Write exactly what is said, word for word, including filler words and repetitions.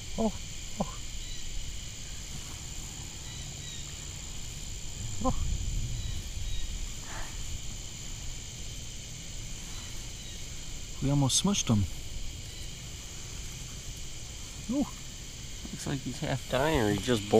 Oh, oh. Oh. We almost smushed him. Ooh. Looks like he's half dying or he just